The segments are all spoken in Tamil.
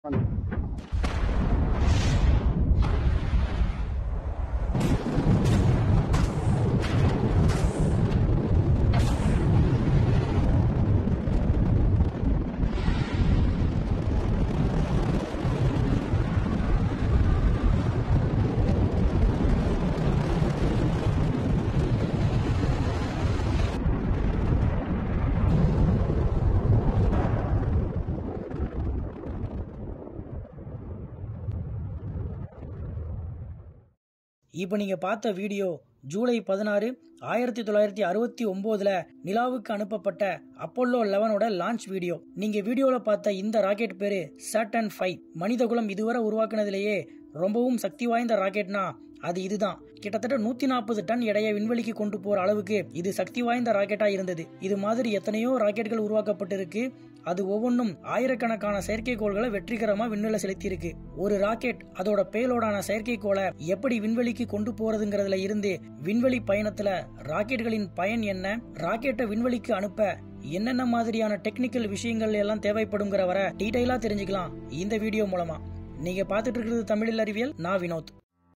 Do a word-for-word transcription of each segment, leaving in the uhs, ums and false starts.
இப்போ நீங்க பார்த்த வீடியோ ஜூலை பதினாறு ஆயிரத்தி தொள்ளாயிரத்தி அறுபத்தி ஒன்பதுல நிலாவுக்கு அனுப்பப்பட்ட அப்போலோ லெவனோட லான்ச் வீடியோ. நீங்க வீடியோல பார்த்த இந்த ராக்கெட் பேரு சாட்டர்ன் ஃபைவ். மனிதகுலம் இதுவரை உருவாக்குனதிலேயே ரொம்பவும் சக்தி வாய்ந்த ராக்கெட்னா அது இதுதான். கிட்டத்தட்ட நூத்தி நாற்பது டன் எடையை விண்வெளிக்கு கொண்டு போற அளவுக்கு இது சக்தி வாய்ந்த ராக்கெட்டா இருந்தது. இது மாதிரி எத்தனையோ ராக்கெட்கள் உருவாக்கப்பட்டிருக்கு. அது ஒவ்வொன்றும் ஆயிரக்கணக்கான செயற்கைக்கோள்களை வெற்றிகரமா விண்வெளி செலுத்தி இருக்கு. ஒரு ராக்கெட் அதோட பேலோடான செயற்கைக்கோளை எப்படி விண்வெளிக்கு கொண்டு போறதுங்கிறதுல இருந்து விண்வெளி பயணத்துல ராக்கெட்களின் பயன் என்ன, ராக்கெட்டை விண்வெளிக்கு அனுப்ப என்னென்ன மாதிரியான டெக்னிக்கல் விஷயங்கள் எல்லாம் தேவைப்படுங்கிற வர டீடைலா தெரிஞ்சுக்கலாம் இந்த வீடியோ மூலமா. நீங்க பாத்துட்டு இருக்கிறது தமிழில் அறிவியல். நான் வினோத்.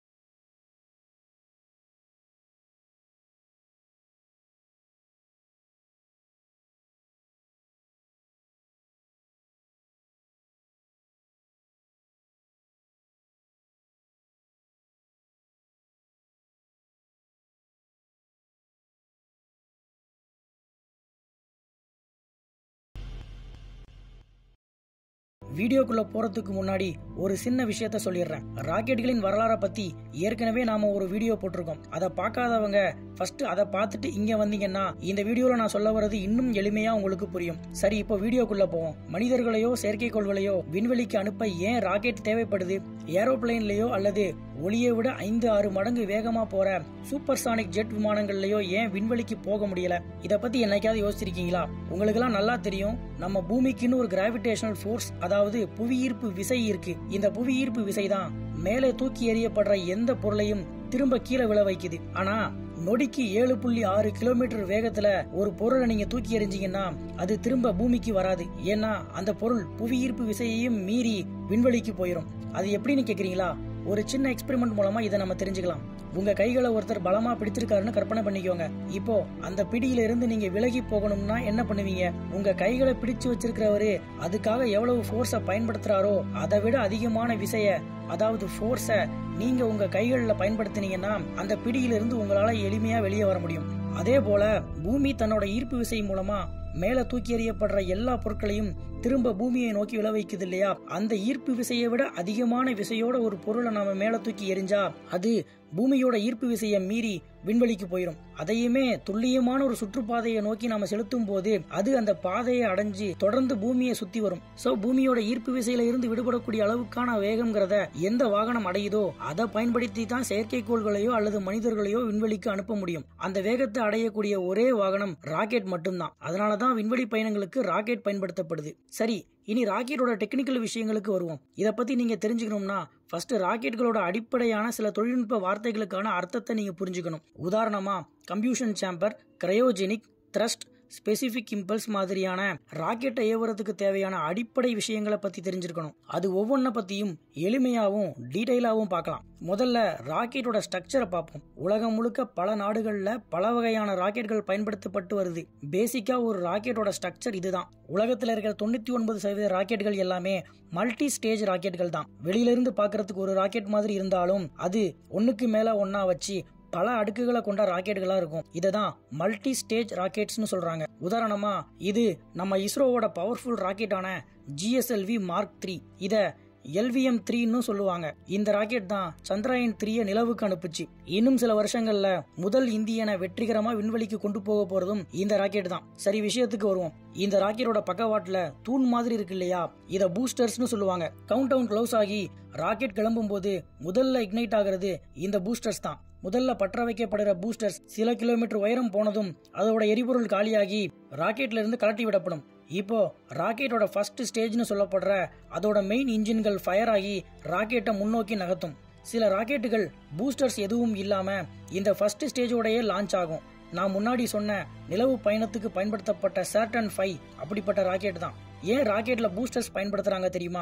வீடியோக்குள்ள போறதுக்கு முன்னாடி ஒரு சின்ன விஷயத்த சொல்லிடுறேன். ராக்கெட்களின் வரலாறை பத்தி ஏற்கனவே நாம ஒரு வீடியோ போட்டிருக்கோம். அதை பார்க்காதவங்க ஃபர்ஸ்ட் அதை பார்த்துட்டு இங்க வந்தீங்கன்னா இந்த வீடியோல நான் சொல்ல வர்றது இன்னும் எளிமையா உங்களுக்கு புரியும். சரி, இப்போ வீடியோக்குள்ள போவோம். மனிதர்களையோ செயற்கைக்கோள்களையோ விண்வெளிக்கு அனுப்ப ஏன் ராக்கெட் தேவைப்படுது? ஏரோப்ளேன்லயோ அல்லது ஒளியை விட ஐந்து ஆறு மடங்கு வேகமா போற சூப்பர்சானிக் ஜெட் விமானங்கள்லயோ ஏன் விண்வெளிக்கு போக முடியல? இத பத்தி என்னைக்காவது யோசிச்சிருக்கீங்களா? உங்களுக்கு எல்லாம் நல்லா தெரியும், நம்ம பூமிக்குன்னு ஒரு கிராவிடேஷனல் ஃபோர்ஸ், அதாவது புவியீர்ப்பு விசை இருக்கு. இந்த புவியீர்ப்பு விசை தான் மேலே தூக்கி எறியப்படுற எந்த பொருளையும் திரும்ப கீழே விழ வைக்குது. ஆனா நொடிக்கு ஏழு புள்ளி ஆறு கிலோமீட்டர் வேகத்துல ஒரு பொருளை நீங்க தூக்கி எறிஞ்சீங்கன்னா அது திரும்ப பூமிக்கு வராது. ஏன்னா அந்த பொருள் புவியீர்ப்பு விசையையும் மீறி விண்வெளிக்கு போயிடும். அது எப்படின்னு கேக்குறீங்களா? ஒரு சின்ன எக்ஸ்பெரிமெண்ட் மூலமா இதை நம்ம தெரிஞ்சுக்கலாம். உங்க கைகளை ஒருத்தர் பலமா பிடிச்சிருக்காருன்னு கற்பனை பண்ணிக்கோங்க. இப்போ அந்த பிடியில இருந்து நீங்க விலகி போகணும்னா என்ன பண்ணுவீங்க? உங்க கைகளை பிடிச்சு வச்சிருக்கிறவரு அதுக்காக எவ்வளவு போர்ஸ பயன்படுத்துறாரோ அதை விட அதிகமான விசைய, அதாவது போர்ஸ நீங்க உங்க கைகள்ல பயன்படுத்தினீங்கன்னா அந்த பிடியில இருந்து உங்களால எளிமையா வெளியே வர முடியும். அதே போல பூமி தன்னோட ஈர்ப்பு விசை மூலமா மேல தூக்கி எறியப்படுற எல்லா பொருட்களையும் திரும்ப பூமியை நோக்கி விழ வைக்குது இல்லையா? அந்த ஈர்ப்பு விசையை விட அதிகமான விசையோட ஒரு பொருளை நாம மேல தூக்கி எறிஞ்சா அது பூமியோட ஈர்ப்பு விசையை மீறி விண்வெளிக்கு போயிடும். அதையுமே துல்லியமான ஒரு சுற்றுப்பாதையை நோக்கி நாம செலுத்தும் போது அது அந்த பாதையை அடைஞ்சு தொடர்ந்து பூமியை சுத்தி வரும். சோ பூமியோட ஈர்ப்பு விசையில இருந்து விடுபடக்கூடிய அளவுக்கான வேகம்ங்கிறத எந்த வாகனம் அடையுதோ அதை பயன்படுத்தி தான் செயற்கைக்கோள்களையோ அல்லது மனிதர்களையோ விண்வெளிக்கு அனுப்ப முடியும். அந்த வேகத்தை அடையக்கூடிய ஒரே வாகனம் ராக்கெட் மட்டும்தான். அதனாலதான் விண்வெளி பயணங்களுக்கு ராக்கெட் பயன்படுத்தப்படுது. சரி, இனி ராக்கெட்டோட டெக்னிக்கல் விஷயங்களுக்கு வருவோம். இத பத்தி நீங்க தெரிஞ்சுக்கணும்னா ஃபர்ஸ்ட் ராக்கெட்களோட அடிப்படையான சில தொழில்நுட்ப வார்த்தைகளுக்கான அர்த்தத்தை நீங்க புரிஞ்சுக்கணும். உதாரணமா combustion chamber, cryogenic, thrust, specific impulse மாதிரியான ராக்கெட்டை ஏவுறதுக்கு தேவையான அடிப்படை விஷயங்களை பத்தி தெரிஞ்சிருக்கணும். அது ஒவ்வொன்றை பத்தியும் எளிமையாவும் டீடைலாவும் பார்க்கலாம். முதல்ல ராக்கெட்டோட ஸ்ட்ரக்சரை பார்ப்போம். உலகம் முழுக்க பல நாடுகள்ல பல வகையான ராக்கெட்கள் பயன்படுத்தப்பட்டு வருது. பேசிக்கா ஒரு ராக்கெட்டோட ஸ்ட்ரக்சர் இதுதான். உலகத்துல இருக்கிற தொண்ணூத்தி ஒன்பது சதவீத ராக்கெட்கள் எல்லாமே மல்டி ஸ்டேஜ் ராக்கெட்கள் தான். வெளியில இருந்து பாக்குறதுக்கு ஒரு ராக்கெட் மாதிரி இருந்தாலும் அது ஒண்ணுக்கு மேல ஒன்னா வச்சு பல அடுக்குகளை கொண்ட ராக்கெட்டுகளா இருக்கும். இததான் மல்டி ஸ்டேஜ் ராக்கெட்ஸ்னு சொல்றாங்க. உதாரணமா இது நம்ம இஸ்ரோவோட பவர்ஃபுல் ராக்கெட்டான ஜிஎஸ்எல்வி மார்க் த்ரீ. இத எல்விஎம் த்ரீன்னு சொல்லுவாங்க. இந்த ராக்கெட் தான் சந்திராயன் த்ரீய நிலவுக்கு அனுப்புச்சு. இன்னும் சில வருஷங்கள்ல முதல் இந்தியனை வெற்றிகரமா விண்வெளிக்கு கொண்டு போக போறதும் இந்த ராக்கெட் தான். சரி, விஷயத்துக்கு வருவோம். இந்த ராக்கெட்டோட பக்கவாட்டுல தூண் மாதிரி இருக்கு இல்லையா? இத பூஸ்டர்ஸ்னு சொல்லுவாங்க. கவுண்ட் டவுன் க்ளோஸ் ஆகி ராக்கெட் கிளம்பும் போது முதல்ல இக்னைட் ஆகிறது இந்த பூஸ்டர்ஸ் தான். முதல்ல பற்ற வைக்கப்படுற பூஸ்டர்ஸ் சில கிலோமீட்டர் உயரம் போனதும் அதோட எரிபொருள் காலியாகி ராக்கெட்ல இருந்து கலட்டி விடப்படும். இப்போ ராக்கெட்டோட ஃபர்ஸ்ட் ஸ்டேஜ்னு சொல்லப்படுற அதோட மெயின் இன்ஜின்கள் ஃபயர் ஆகி ராக்கெட்டை முன்னோக்கி நகர்த்தும். சில ராக்கெட்டுகள் பூஸ்டர்ஸ் எதுவும் இல்லாம இந்த ஃபர்ஸ்ட் ஸ்டேஜோடயே லான்ச் ஆகும். நான் முன்னாடி சொன்ன நிலவு பயணத்துக்கு பயன்படுத்தப்பட்ட சாட்டர்ன் ஃபைவ் அப்படிப்பட்ட ராக்கெட் தான். ஏன் ராக்கெட்ல பூஸ்டர்ஸ் பயன்படுத்துறாங்க தெரியுமா?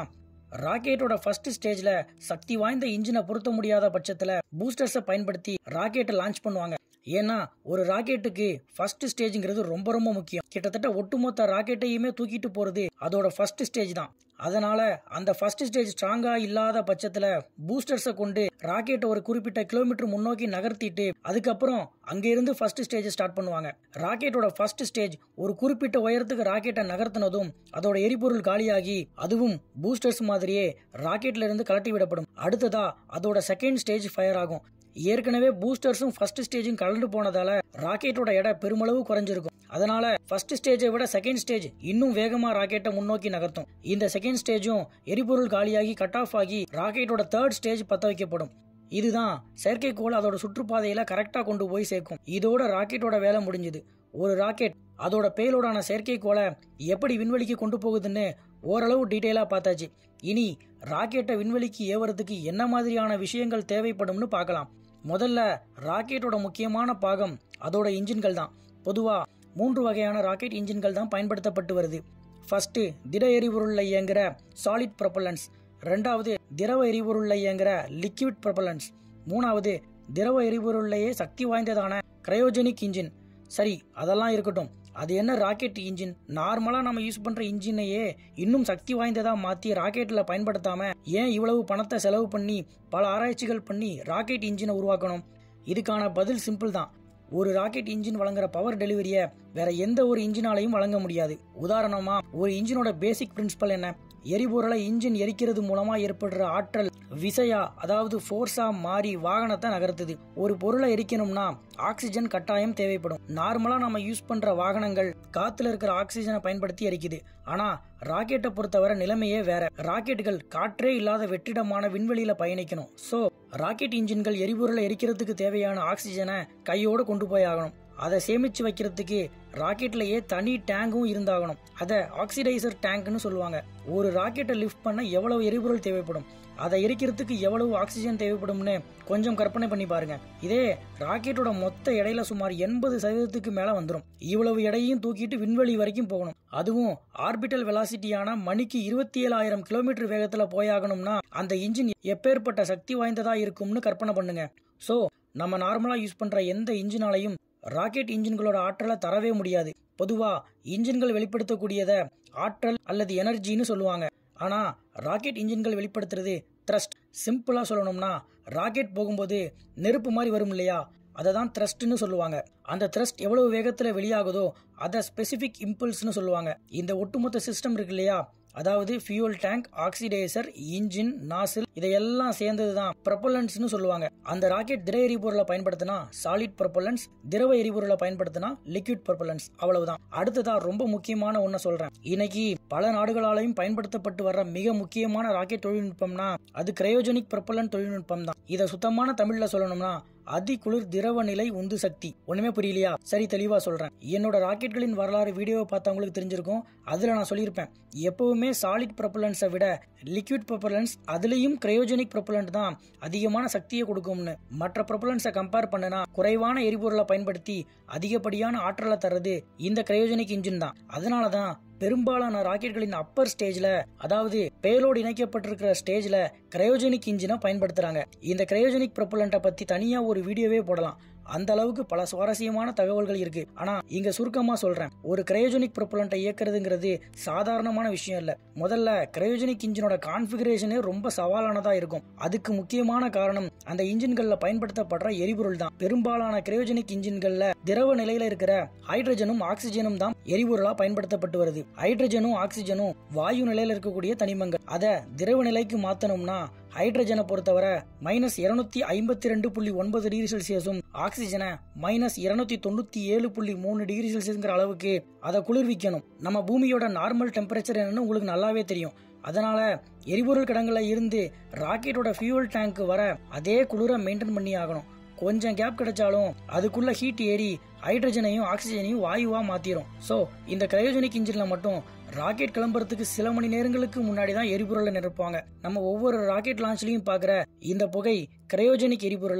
ராக்கெட்டோட ஃபர்ஸ்ட் ஸ்டேஜ்ல சக்தி வாய்ந்த இன்ஜினை பொருத்த முடியாத பட்சத்துல பூஸ்டர்ஸை பயன்படுத்தி ராக்கெட்டை லான்ச் பண்ணுவாங்க. ஏன்னா ஒரு ராக்கெட்டுக்கு ஃபர்ஸ்ட் ஸ்டேஜ்ங்கிறது ரொம்ப ரொம்ப முக்கியம். கிட்டத்தட்ட ஒட்டுமொத்த ராக்கெட்டையுமே தூக்கிட்டு போறது அதோட ஃபர்ஸ்ட் ஸ்டேஜ் தான். அதனால அந்த ஃபர்ஸ்ட் ஸ்டேஜ் ஸ்ட்ராங்கா இல்லாத பட்சத்துல பூஸ்டர்ஸை கொண்டு ராக்கெட்டை ஒரு குறிப்பிட்ட கிலோமீட்டர் முன்னோக்கி நகர்த்திட்டு அதுக்கப்புறம் அங்க இருந்து ஃபர்ஸ்ட் ஸ்டேஜ் ஸ்டார்ட் பண்ணுவாங்க. ராக்கெட்டோட ஃபர்ஸ்ட் ஸ்டேஜ் ஒரு குறிப்பிட்ட உயரத்துக்கு ராக்கெட்டை நகர்த்தினதும் அதோட எரிபொருள் காலியாகி அதுவும் பூஸ்டர்ஸ் மாதிரியே ராக்கெட்ல இருந்து கலட்டி விடப்படும். அடுத்ததா அதோட செகண்ட் ஸ்டேஜ் ஃபயர் ஆகும். ஏற்கனவே பூஸ்டர்ஸும் ஃபர்ஸ்ட் ஸ்டேஜும் கலந்து போனதால ராக்கெட்டோட எடை பெருமளவு குறைஞ்சிருக்கும். அதனால ஃபர்ஸ்ட் ஸ்டேஜை விட செகண்ட் ஸ்டேஜ் இன்னும் வேகமா ராக்கெட்டை முன்னோக்கி நகர்த்தும். இந்த செகண்ட் ஸ்டேஜும் எரிபொருள் காலியாகி கட் ஆஃப் ஆகி ராக்கெட்டோட தேர்ட் ஸ்டேஜ் பத்த வைக்கப்படும். இதுதான் செயற்கைக்கோள் அதோட சுற்றுப்பாதையில கரெக்டா கொண்டு போய் சேர்க்கும். இதோட ராக்கெட்டோட வேலை முடிஞ்சது. ஒரு ராக்கெட் அதோட பேலோடான செயற்கைக்கோளை எப்படி விண்வெளிக்கு கொண்டு போகுதுன்னு ஓரளவு டீட்டெயிலா பார்த்தாச்சு. இனி ராக்கெட்டை விண்வெளிக்கு ஏவறதுக்கு என்ன மாதிரியான விஷயங்கள் தேவைப்படும்னு பார்க்கலாம். முதல்ல ராக்கெட்டோட முக்கியமான பாகம் அதோட இன்ஜின்கள் தான். பொதுவா மூன்று வகையான ராக்கெட் இன்ஜின்கள் தான் பயன்படுத்தப்பட்டு வருது. ஃபர்ஸ்ட் திட எரிபொருள்ல இயங்குற சாலிட் ப்ரொபல்லன்ஸ், ரெண்டாவது திரவ எரிபொருள்ல இயங்குற லிக்விட் ப்ரொபல்லன்ஸ், மூணாவது திரவ எரிபொருள்லயே சக்தி வாய்ந்ததான கிரையோஜெனிக் இன்ஜின். சரி, அதெல்லாம் இருக்கட்டும். அது என்ன ராக்கெட் இன்ஜின்? நார்மலா நம்ம யூஸ் பண்ற இன்ஜினையே இன்னும் சக்தி வாய்ந்ததா மாத்தி ராக்கெட்ல பயன்படுத்தாம ஏன் இவ்வளவு பணத்தை செலவு பண்ணி பல ஆராய்ச்சிகள் பண்ணி ராக்கெட் இன்ஜினை உருவாக்கணும்? இதுக்கான பதில் சிம்பிள் தான். ஒரு ராக்கெட் இன்ஜின் வழங்குற பவர் டெலிவரிய வேற எந்த ஒரு இன்ஜினாலையும் வழங்க முடியாது. உதாரணமா ஒரு இன்ஜினோட பேசிக் பிரின்சிபல் என்ன? எரிபொருளை இன்ஜின் எரிக்கிறது மூலமா ஏற்படுற ஆற்றல் விசையா, அதாவது போர்ஸா மாறி வாகனத்தை நகர்த்துது. ஒரு பொருளை எரிக்கணும்னா ஆக்சிஜன் கட்டாயம் தேவைப்படும். நார்மலா நம்ம யூஸ் பண்ற வாகனங்கள் காத்துல இருக்கிற ஆக்சிஜனை பயன்படுத்தி எரிக்குது. ஆனா ராக்கெட்டை பொறுத்தவரை நிலைமையே வேற. ராக்கெட்டுகள் காற்றே இல்லாத வெற்றிடமான விண்வெளியில பயணிக்கணும். சோ ராக்கெட் இன்ஜின்கள் எரிபொருளை எரிக்கிறதுக்கு தேவையான ஆக்சிஜனை கையோட கொண்டு போய் ஆகணும். அதை சேமிச்சு வைக்கிறதுக்கு ராக்கெட்லயே தனி டேங்கும் இருந்தாகணும். அத ஆக்சிடைசர் டேங்க்னு சொல்லுவாங்க. ஒரு ராக்கெட்டை லிஃப்ட் பண்ண எவ்வளவு எரிபொருள் தேவைப்படும், அதை எரிக்கிறதுக்கு எவ்வளவு ஆக்சிஜன் தேவைப்படும்னு கொஞ்சம் கற்பனை பண்ணி பாருங்க. இதே ராக்கெட்டோட மொத்த எடையில சுமார் எண்பது சதவீதத்துக்கு மேல வந்துடும். இவ்வளவு எடையும் தூக்கிட்டு விண்வெளி வரைக்கும் போகணும். அதுவும் ஆர்பிட்டல் வெலாசிட்டியான மணிக்கு இருபத்தி ஏழாயிரம் கிலோமீட்டர் வேகத்துல போயாகணும்னா அந்த இன்ஜின் எப்பேற்பட்ட சக்தி வாய்ந்ததா இருக்கும்னு கற்பனை பண்ணுங்க. சோ நம்ம நார்மலா யூஸ் பண்ற எந்த இன்ஜினாலையும் ராக்கெட் இன்ஜின்களோட ஆற்றலை தரவே முடியாது. பொதுவா இன்ஜின்கள் வெளிப்படுத்தக்கூடியத ஆற்றல் அல்லது எனர்ஜின்னு சொல்லுவாங்க. ஆனா ராக்கெட் இன்ஜின்கள் வெளிப்படுத்துறது த்ரஸ்ட். சிம்பிளா சொல்லணும்னா ராக்கெட் போகும்போது நெருப்பு மாதிரி வரும் இல்லையா, அதை தான் த்ரஸ்ட்னு சொல்லுவாங்க. அந்த த்ரஸ்ட் எவ்வளவு வேகத்துல வெளியாகுதோ அதை ஸ்பெசிபிக் இம்பல்ஸ்னு சொல்லுவாங்க. இந்த ஒட்டுமொத்த சிஸ்டம் இருக்கு இல்லையா, அதாவது fuel tank, oxidizer, engine, nozzle இதையெல்லாம் சேர்ந்ததுதான் ப்ரொபல்லன்ஸ்னு சொல்லுவாங்க. அந்த ராக்கெட் திட எரிபொருளை பயன்படுத்தினா சாலிட் ப்ரொபல்லன்ஸ், திரவ எரிபொருளை பயன்படுத்தினா லிக்விட் ப்ரொபல்லன்ஸ். அவ்வளவுதான். அடுத்ததா ரொம்ப முக்கியமான ஒன்ன சொல்றேன். இன்னைக்கு பல நாடுகளாலையும் பயன்படுத்தப்பட்டு வர்ற மிக முக்கியமான ராக்கெட் தொழில்நுட்பம்னா அது கிரையோஜெனிக் ப்ரொபல்லன்ட் தொழில்நுட்பம் தான். இதை சுத்தமான தமிழ்ல சொல்லணும்னா அதி குளிர் திரவ நிலை உந்து சக்தி. ஒண்ணுமே புரியலையா? சரி, தெளிவா சொல்றேன். என்னோட ராக்கெட்களின் வரலாறு வீடியோவை பார்த்தவங்களுக்கு தெரிஞ்சிருக்கும். அதுல நான் சொல்லியிருப்பேன், எப்பவுமே சாலிட் ப்ரொபல்லன்ஸை விட லிக்விட் ப்ரொபல்லன்ஸ், அதுலயும் கிரையோஜெனிக் ப்ரொபல்லன்ட் தான் அதிகமான சக்தியை கொடுக்கும்னு. மற்ற ப்ரொபல்லன்ஸை கம்பேர் பண்ணனா குறைவான எரிபொருளை பயன்படுத்தி அதிகப்படியான ஆற்றலை தர்றது இந்த கிரையோஜெனிக் இன்ஜின் தான். அதனாலதான் பெரும்பாலான ராக்கெட்களின் அப்பர் ஸ்டேஜ்ல, அதாவது பேலோடு இணைக்கப்பட்டிருக்கிற ஸ்டேஜ்ல கிரையோஜெனிக் இன்ஜினை பயன்படுத்துறாங்க. இந்த கிரையோஜெனிக் ப்ரொபல்லண்ட்டை பத்தி தனியா ஒரு வீடியோவே போடலாம். அந்த அளவுக்கு பல சுவாரஸ்யமான தகவல்கள் இருக்கு. ஆனா இங்க சுருக்கமா சொல்றேன், ஒரு கிரையோஜெனிக் ப்ரொபல்லண்ட்டை இயக்குறதுங்கிறது சாதாரணமான விஷயம் இல்ல. முதல்ல கிரையோஜெனிக் இன்ஜினோட கான்ஃபிகரேஷனே ரொம்ப சவாலானதா இருக்கும். அதுக்கு முக்கியமான காரணம் அந்த இன்ஜின்கள்ல பயன்படுத்தப்படுற எரிபொருள் தான். பெரும்பாலான கிரையோஜெனிக் இன்ஜின்கள்ல திரவ நிலையில இருக்கிற ஹைட்ரஜனும் ஆக்சிஜனும் தான் எரிபொருளா பயன்படுத்தப்பட்டு வருது. ஹைட்ரஜனும் ஆக்சிஜனும் வாயு நிலையில இருக்கக்கூடிய தனிமங்கள். அத திரவ நிலைக்கு மாத்தணும்னா ஹைட்ரஜனை பொறுத்தவரை மைனஸ் இருநூத்தி ஐம்பத்தி ரெண்டு புள்ளி ஒன்பது டிகிரி செல்சியஸும் ஆக்சிஜனை மைனஸ் இருநூத்தி தொண்ணூத்தி ஏழு புள்ளி மூணு டிகிரி செல்சியஸ்ங்கிற அளவுக்கு அதை குளிர்விக்கணும். நம்ம பூமியோட நார்மல் டெம்பரேச்சர் என்னன்னு உங்களுக்கு நல்லாவே தெரியும். அதனால எரிபொருள் கிடங்குல இருந்து ராக்கெட்டோட ஃபியூல் டேங்க் வர அதே குளிர மெயின்டைன் பண்ணி ஆகணும். கொஞ்சம் கேப் கிடைச்சாலும் அதுக்குள்ள ஹீட் ஏறி ஹைட்ரஜனையும் ஆக்சிஜனையும் வாயுவா மாத்திரும். சோ இந்த கிரையோஜெனிக் இன்ஜின்ல மட்டும் ராக்கெட் கிளம்புறதுக்கு சில மணி நேரங்களுக்கு முன்னாடி தான் எரிபொருளை நிரப்புவாங்க. நம்ம ஒவ்வொரு ராக்கெட் லான்ச்லயும் பாக்குற இந்த புகை கிரையோஜெனிக் எரிபொருளை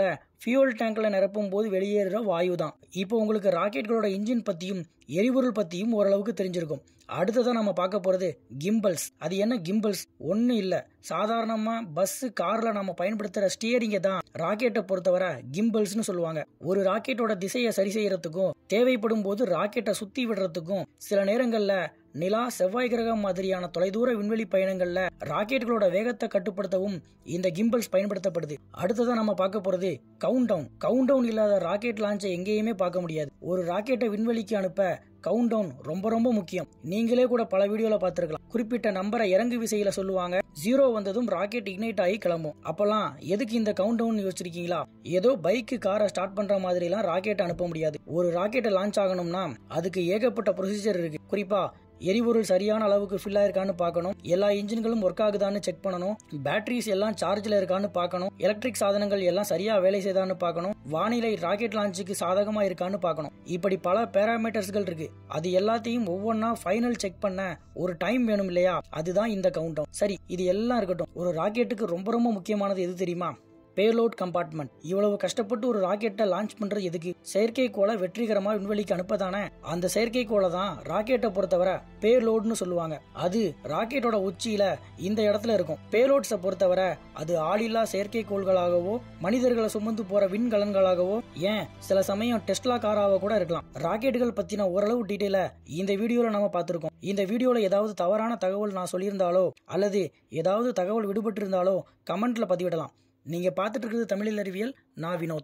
ஃபியூல் டேங்க்ல நிரப்பும் போது வெளியேறுற வாயு தான். இப்போ உங்களுக்கு ராக்கெட்களோட இன்ஜின் பத்தியும் எரிபொருள் பத்தியும் ஓரளவுக்கு தெரிஞ்சிருக்கும். அடுத்ததான் நம்ம பார்க்க போறது கிம்பல்ஸ். அது என்ன கிம்பல்ஸ்? ஒன்னும் இல்ல, சாதாரணமா பஸ் கார்ல நம்ம பயன்படுத்துற ஸ்டியரிங்க தான் ராக்கெட்டை பொறுத்தவரை கிம்பல்ஸ்னு சொல்லுவாங்க. ஒரு ராக்கெட்டோட திசையை சரி செய்யறதுக்கும் தேவைப்படும் போது ராக்கெட்டை சுத்தி விடுறதுக்கும் சில நேரங்கள்ல நிலா, செவ்வாய் கிரகம் மாதிரியான தொலைதூர விண்வெளி பயணங்கள்ல ராக்கெட்டுகளோட வேகத்தை கட்டுப்படுத்தவும் இந்த கிம்பல்ஸ் பயன்படுத்தப்படுது. அடுத்ததான் நம்ம பார்க்க போறது கவுண்ட் டவுன். கவுண்ட் டவுன் இல்லாத ராக்கெட் லான்ச்சை எங்கேயுமே பார்க்க முடியாது. ஒரு ராக்கெட்டை விண்வெளிக்கு அனுப்ப கவுண்ட் டவுன் ரொம்ப ரொம்ப முக்கியம். நீங்களே கூட பல வீடியோல பார்த்திருக்கலாம். குறிப்பிட்ட நம்பரை இறங்கு விசையில சொல்லுவாங்க. ஜீரோ வந்ததும் ராக்கெட் இக்னைட் ஆகி கிளம்பும். அப்பெல்லாம் எதுக்கு இந்த கவுண்ட் டவுன் யோசிச்சிருக்கீங்களா? ஏதோ பைக்கு காரை ஸ்டார்ட் பண்ற மாதிரி எல்லாம் ராக்கெட் அனுப்ப முடியாது. ஒரு ராக்கெட்டை லான்ச் ஆகணும்னா அதுக்கு ஏகப்பட்ட ப்ரொசீஜர் இருக்கு. குறிப்பா எரிபொருள் சரியான அளவுக்கு ஃபில் ஆயிருக்கான்னு பார்க்கணும், எல்லா இன்ஜின்களும் ஒர்க் ஆகுதான்னு செக் பண்ணணும், பேட்டரிஸ் எல்லாம் சார்ஜ்ல இருக்கான்னு பார்க்கணும், எலக்ட்ரிக் சாதனங்கள் எல்லாம் சரியா வேலை செய்தான்னு பார்க்கணும், வானிலை ராக்கெட் லான்ச்சுக்கு சாதகமா இருக்கான்னு பார்க்கணும். இப்படி பல பேராமீட்டர்ஸ்கள் இருக்கு. அது எல்லாத்தையும் ஒவ்வொன்னா ஃபைனல் செக் பண்ண ஒரு டைம் வேணும் இல்லையா? அதுதான் இந்த கவுண்ட் டவுன். சரி, இது எல்லாம் இருக்கட்டும். ஒரு ராக்கெட்டுக்கு ரொம்ப ரொம்ப முக்கியமானது எது தெரியுமா? Payload compartment. இவ்வளவு கஷ்டப்பட்டு ஒரு ராக்கெட்டை லான்ச் பண்றது எதுக்கு? செயற்கைக்கோளை வெற்றிகரமா விண்வெளிக்கு அனுப்பதானே. அந்த செயற்கைக்கோளை தான் ராக்கெட்டை பொறுத்தவரை பேலோட்னு சொல்லுவாங்க. அது ராக்கெட்டோட உச்சியில இந்த இடத்துல இருக்கும். பேலோட்ஸை பொறுத்தவரை அது ஆளில்லா செயற்கைக்கோள்களாகவோ மனிதர்களை சுமந்து போற விண்கலன்களாகவோ ஏன் சில சமயம் டெஸ்லா காராவோ கூட இருக்கலாம். ராக்கெட்டுகள் பத்தின ஓரளவு டீடைல இந்த வீடியோல நாம பார்த்திருக்கோம். இந்த வீடியோல ஏதாவது தவறான தகவல் நான் சொல்லியிருந்தாலோ அல்லது ஏதாவது தகவல் விடுபட்டு இருந்தாலோ கமெண்ட்ல பதிவிடலாம். நீங்க பார்த்துட்டு இருக்கிறது தமிழில் அறிவியல். நான் வினோத்.